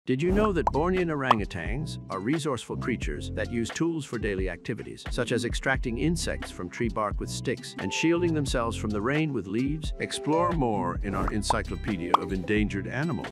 Did you know that Bornean orangutans are resourceful creatures that use tools for daily activities, such as extracting insects from tree bark with sticks and shielding themselves from the rain with leaves? Explore more in our Encyclopedia of Endangered Animals.